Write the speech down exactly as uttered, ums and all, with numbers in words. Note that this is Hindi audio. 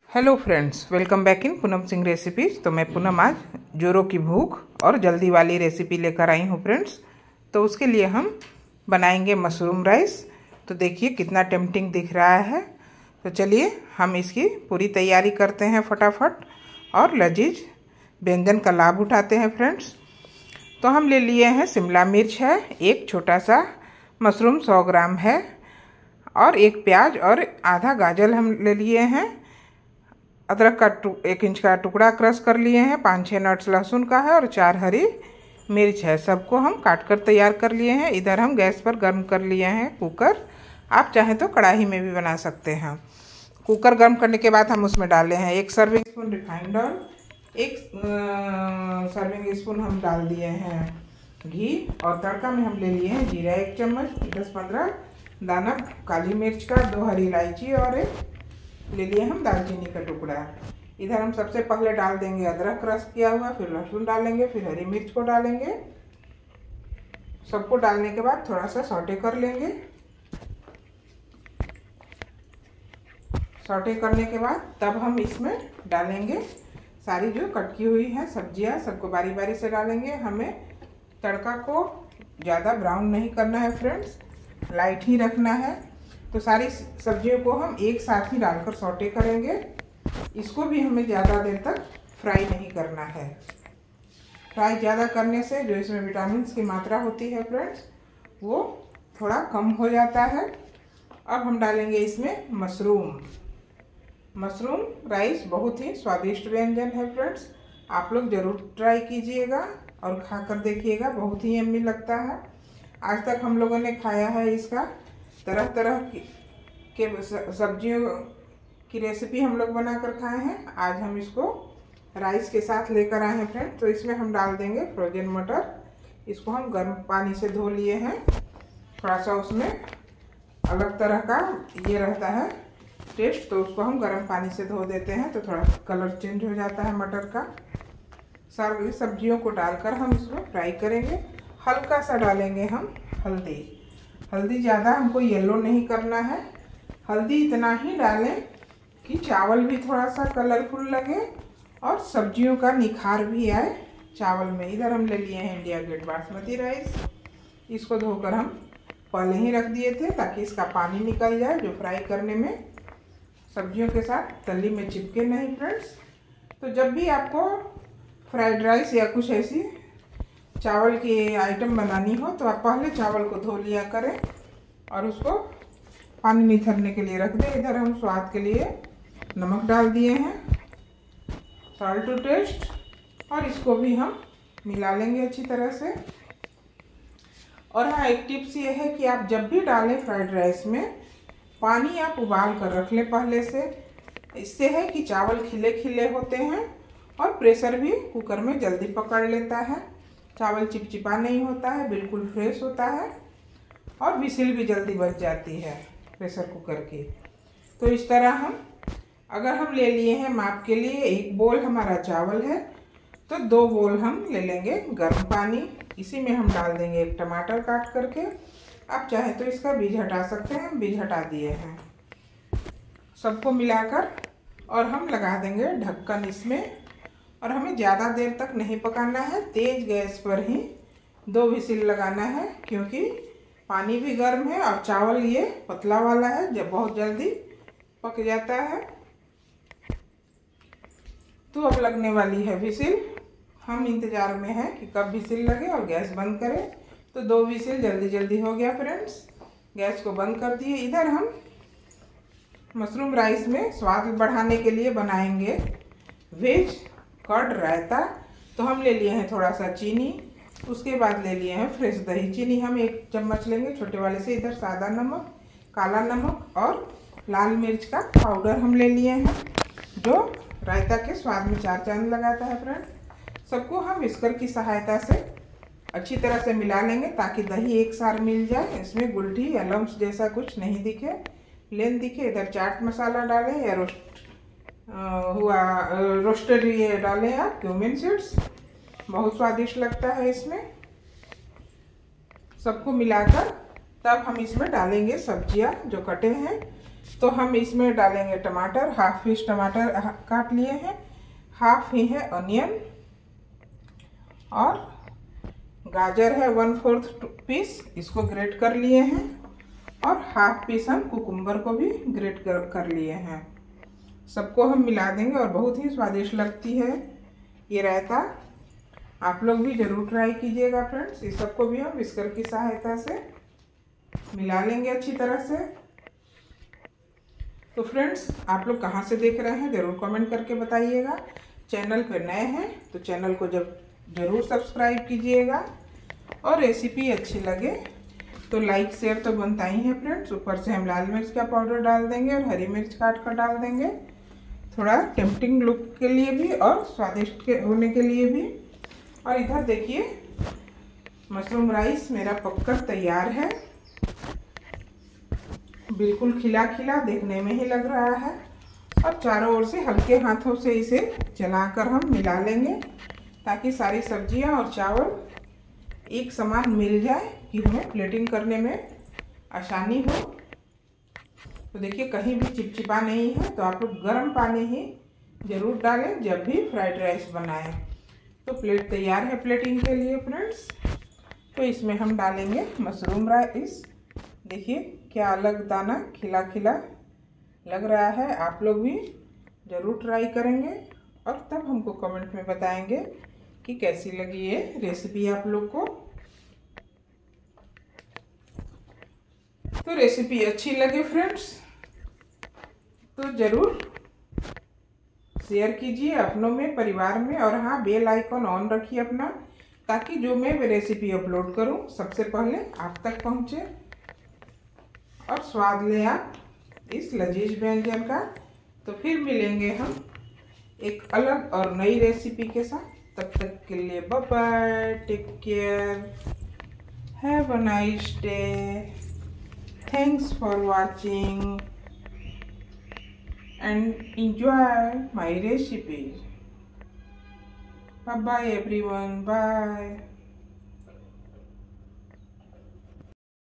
Hello friends, welcome back in Poonam Singh recipes. तो मैं पूनम आज जोरों की भूख और जल्दी वाली रेसिपी लेकर आई हूँ फ्रेंड्स। तो उसके लिए हम बनाएंगे मशरूम राइस। तो देखिए कितना टेम्पटिंग दिख रहा है। तो चलिए हम इसकी पूरी तैयारी करते हैं फटाफट और लजीज व्यंजन का लाभ उठाते हैं फ्रेंड्स। तो हम ले लिए हैं शिमला मिर्च है, एक छोटा सा मशरूम सौ ग्राम है और एक प्याज और आधा गाजर हम ले लिए हैं। अदरक का एक इंच का टुकड़ा क्रश कर लिए हैं, पाँच छः नट्स लहसुन का है और चार हरी मिर्च है। सबको हम काट कर तैयार कर लिए हैं। इधर हम गैस पर गर्म कर लिए हैं कुकर। आप चाहें तो कढ़ाई में भी बना सकते हैं। कुकर गर्म करने के बाद हम उसमें डाले हैं एक सर्विंग स्पून रिफाइंड ऑयल, एक सर्विंग स्पून हम डाल दिए हैं घी और तड़का में हम ले लिए हैं जीरा एक चम्मच, दस पंद्रह दाना काली मिर्च का, दो हरी इलायची और एक ले लिए हम दालचीनी का टुकड़ा। इधर हम सबसे पहले डाल देंगे अदरक क्रश किया हुआ, फिर लहसुन डालेंगे, फिर हरी मिर्च को डालेंगे। सबको डालने के बाद थोड़ा सा सौटे कर लेंगे। सौटे करने के बाद तब हम इसमें डालेंगे सारी जो कट की हुई है सब्जियां, सबको बारी बारी से डालेंगे। हमें तड़का को ज़्यादा ब्राउन नहीं करना है फ्रेंड्स, लाइट ही रखना है। तो सारी सब्जियों को हम एक साथ ही डालकर सौटे करेंगे। इसको भी हमें ज़्यादा देर तक फ्राई नहीं करना है। फ्राई ज़्यादा करने से जो इसमें विटामिन की मात्रा होती है फ्रेंड्स वो थोड़ा कम हो जाता है। अब हम डालेंगे इसमें मशरूम। मशरूम राइस बहुत ही स्वादिष्ट व्यंजन है फ्रेंड्स, आप लोग ज़रूर ट्राई कीजिएगा और खाकर देखिएगा, बहुत ही यम्मी लगता है। आज तक हम लोगों ने खाया है इसका, तरह तरह के सब्जियों की रेसिपी हम लोग बनाकर खाए हैं। आज हम इसको राइस के साथ लेकर आए हैं फ्रेंड। तो इसमें हम डाल देंगे फ्रोजन मटर। इसको हम गर्म पानी से धो लिए हैं। थोड़ा सा उसमें अलग तरह का ये रहता है टेस्ट, तो उसको हम गर्म पानी से धो देते हैं तो थोड़ा कलर चेंज हो जाता है मटर का। सारी सब्जियों को डालकर हम इसमें फ्राई करेंगे। हल्का सा डालेंगे हम हल्दी। हल्दी ज़्यादा हमको येलो नहीं करना है, हल्दी इतना ही डालें कि चावल भी थोड़ा सा कलरफुल लगे और सब्जियों का निखार भी आए चावल में। इधर हम ले लिए हैं इंडिया गेट बासमती राइस। इसको धोकर हम पहले ही रख दिए थे ताकि इसका पानी निकल जाए जो फ्राई करने में सब्जियों के साथ तली में चिपके नहीं फ्रेंड्स। तो जब भी आपको फ्राइड राइस या कुछ ऐसी चावल की आइटम बनानी हो तो आप पहले चावल को धो लिया करें और उसको पानी निथरने के लिए रख दें। इधर हम स्वाद के लिए नमक डाल दिए हैं, सॉल्ट टू टेस्ट, और इसको भी हम मिला लेंगे अच्छी तरह से। और हाँ, एक टिप्स ये है कि आप जब भी डालें फ्राइड राइस में पानी आप उबाल कर रख लें पहले से। इससे है कि चावल खिले खिले होते हैं और प्रेशर भी कुकर में जल्दी पकड़ लेता है, चावल चिपचिपा नहीं होता है, बिल्कुल फ्रेश होता है और विसिल भी जल्दी बच जाती है प्रेशर कुकर की। तो इस तरह हम अगर हम ले लिए हैं माप के लिए एक बोल हमारा चावल है तो दो बोल हम ले लेंगे गर्म पानी। इसी में हम डाल देंगे एक टमाटर काट करके। आप चाहे तो इसका बीज हटा सकते हैं, बीज हटा दिए हैं। सबको मिलाकर और हम लगा देंगे ढक्कन इसमें। और हमें ज़्यादा देर तक नहीं पकाना है, तेज़ गैस पर ही दो विसिल लगाना है क्योंकि पानी भी गर्म है और चावल ये पतला वाला है, जब बहुत जल्दी पक जाता है। तो अब लगने वाली है विसिल। हम इंतज़ार में हैं कि कब विसिल लगे और गैस बंद करें। तो दो विसिल जल्दी जल्दी हो गया फ्रेंड्स, गैस को बंद कर दिए। इधर हम मशरूम राइस में स्वाद बढ़ाने के लिए बनाएंगे वेज कर्ड रायता। तो हम ले लिए हैं थोड़ा सा चीनी, उसके बाद ले लिए हैं फ्रेश दही। चीनी हम एक चम्मच लेंगे छोटे वाले से। इधर सादा नमक, काला नमक और लाल मिर्च का पाउडर हम ले लिए हैं जो रायता के स्वाद में चार चांद लगाता है फ्रेंड। सबको हम विस्कर की सहायता से अच्छी तरह से मिला लेंगे ताकि दही एक साथ मिल जाए, इसमें गुलठी या लम्स जैसा कुछ नहीं दिखे, प्लेन दिखे। इधर चाट मसाला डालें या रोस्ट हुआ रोस्टेड ये डालें आप क्यूमिन सीड्स, बहुत स्वादिष्ट लगता है इसमें। सबको मिलाकर तब हम इसमें डालेंगे सब्जियां जो कटे हैं। तो हम इसमें डालेंगे टमाटर, हाफ पीस टमाटर काट लिए हैं, हाफ ही है अनियन, और गाजर है वन फोर्थ पीस, इसको ग्रेट कर लिए हैं, और हाफ पीस हम कुकुम्बर को भी ग्रेट कर कर लिए हैं। सबको हम मिला देंगे और बहुत ही स्वादिष्ट लगती है ये रायता। आप लोग भी ज़रूर ट्राई कीजिएगा फ्रेंड्स। इस सबको भी हम विस्कर की सहायता से मिला लेंगे अच्छी तरह से। तो फ्रेंड्स, आप लोग कहाँ से देख रहे हैं ज़रूर कमेंट करके बताइएगा। चैनल पर नए हैं तो चैनल को जब ज़रूर सब्सक्राइब कीजिएगा, और रेसिपी अच्छी लगे तो लाइक शेयर तो बनता ही है फ्रेंड्स। ऊपर से हम लाल मिर्च का पाउडर डाल देंगे और हरी मिर्च काट कर डाल देंगे, थोड़ा टेम्पटिंग लुक के लिए भी और स्वादिष्ट के होने के लिए भी। और इधर देखिए मशरूम राइस मेरा पककर तैयार है, बिल्कुल खिला खिला देखने में ही लग रहा है। और चारों ओर से हल्के हाथों से इसे चलाकर हम मिला लेंगे ताकि सारी सब्जियां और चावल एक समान मिल जाए कि हमें प्लेटिंग करने में आसानी हो। तो देखिए कहीं भी चिपचिपा नहीं है, तो आप लोग गर्म पानी ही ज़रूर डालें जब भी फ्राइड राइस बनाएं। तो प्लेट तैयार है प्लेटिंग के लिए फ्रेंड्स। तो इसमें हम डालेंगे मशरूम राइस। देखिए क्या अलग दाना खिला खिला लग रहा है। आप लोग भी ज़रूर ट्राई करेंगे और तब हमको कमेंट में बताएंगे कि कैसी लगी ये रेसिपी आप लोग को। तो रेसिपी अच्छी लगे फ्रेंड्स तो ज़रूर शेयर कीजिए अपनों में, परिवार में, और हाँ बेल आइकॉन ऑन रखिए अपना, ताकि जो मैं रेसिपी अपलोड करूं सबसे पहले आप तक पहुंचे और स्वाद लें आप इस लजीज व्यंजन का। तो फिर मिलेंगे हम एक अलग और नई रेसिपी के साथ। तब तक के लिए bye bye, take care, have a nice day, thanks for watching and enjoy my recipe. Bye bye everyone, bye.